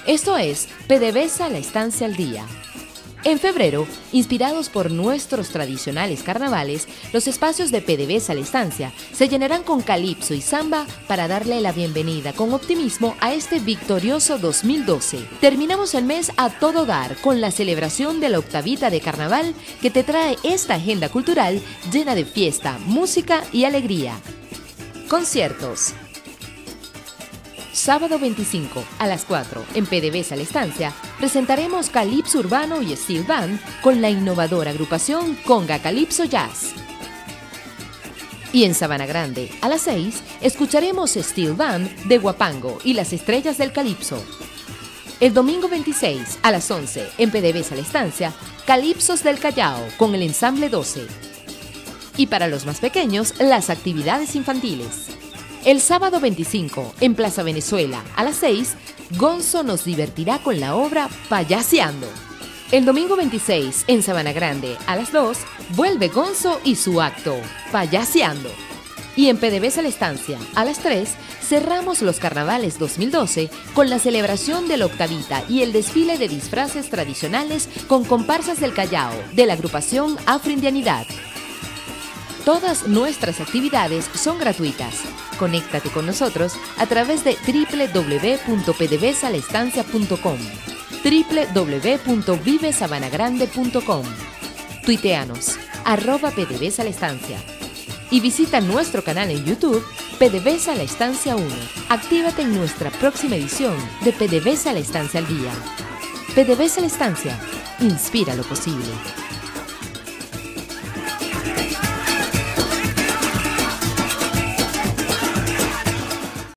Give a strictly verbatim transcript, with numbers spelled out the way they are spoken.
Esto es PDVSA La Estancia al Día. En febrero, inspirados por nuestros tradicionales carnavales, los espacios de PDVSA La Estancia se llenarán con calipso y samba para darle la bienvenida con optimismo a este victorioso dos mil doce. Terminamos el mes a todo dar con la celebración de la octavita de carnaval que te trae esta agenda cultural llena de fiesta, música y alegría. Conciertos. Sábado veinticinco a las cuatro en PDVSA La Estancia presentaremos Calipso Urbano y Steel Band con la innovadora agrupación Conga Calipso Jazz. Y en Sabana Grande a las seis escucharemos Steel Band de Huapango y las Estrellas del Calipso. El domingo veintiséis a las once en PDVSA La Estancia, Calipsos del Callao con el Ensamble doce. Y para los más pequeños, las actividades infantiles. El sábado veinticinco, en Plaza Venezuela, a las seis, Gonzo nos divertirá con la obra Payaseando. El domingo veintiséis, en Sabana Grande, a las dos, vuelve Gonzo y su acto, Payaseando. Y en PDVSA La Estancia, a las tres, cerramos los carnavales dos mil doce con la celebración de la octavita y el desfile de disfraces tradicionales con comparsas del Callao, de la agrupación Afroindianidad. Todas nuestras actividades son gratuitas. Conéctate con nosotros a través de w w w punto p d v s a la estancia punto com, w w w punto vive sabana grande punto com, tuiteanos, arroba PDVSA La Estancia y visita nuestro canal en YouTube, PDVSA La Estancia uno. Actívate en nuestra próxima edición de PDVSA La Estancia al Día. PDVSA La Estancia, inspira lo posible.